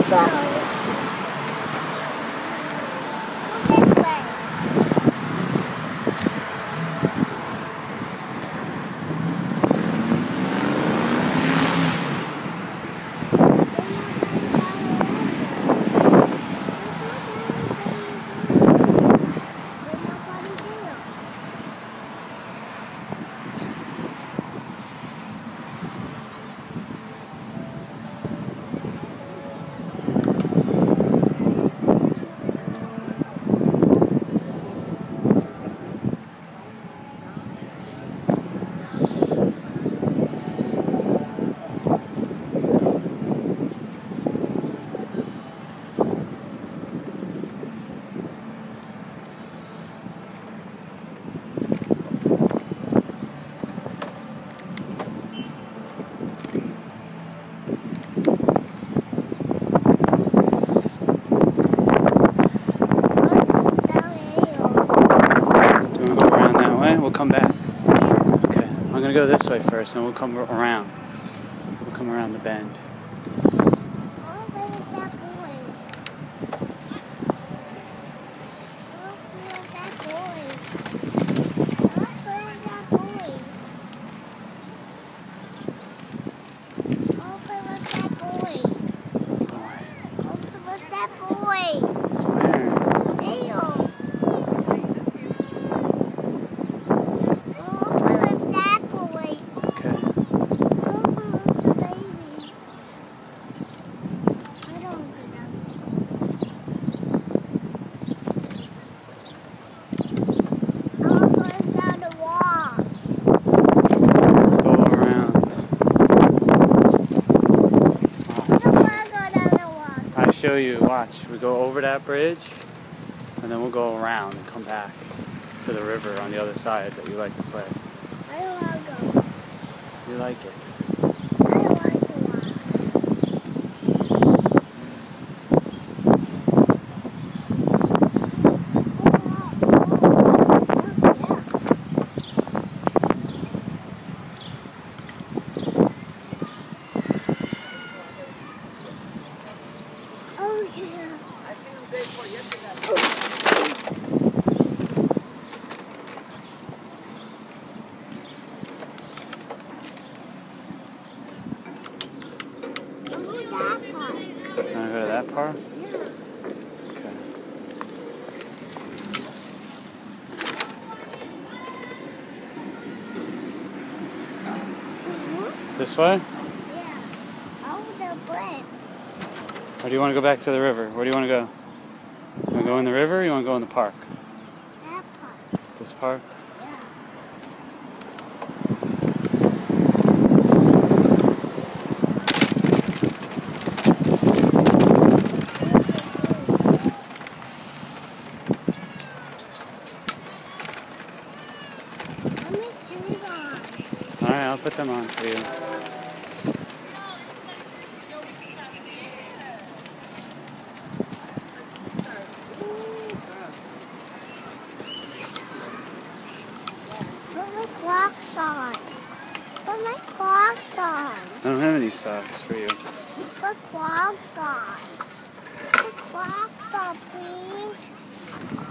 this way. We'll come back. Okay, I'm gonna go this way first, and we'll come around. We'll come around the bend. Show you, watch, we go over that bridge and then we'll go around and come back to the river on the other side that you like to play. I don't want to go. You like it? I don't like the rocks. Oh yeah. I seen them day before yesterday. Want to go to that part? Yeah. Okay. This way? Yeah. Over the bridge. Or do you want to go back to the river? Where do you want to go? You want to go in the river or you want to go in the park? That part. This park? Yeah. Let me shoes on. Alright, I'll put them on for you. Put my Crocs on. Put my Crocs on. I don't have any socks for you. Put Crocs on. Put Crocs on, please.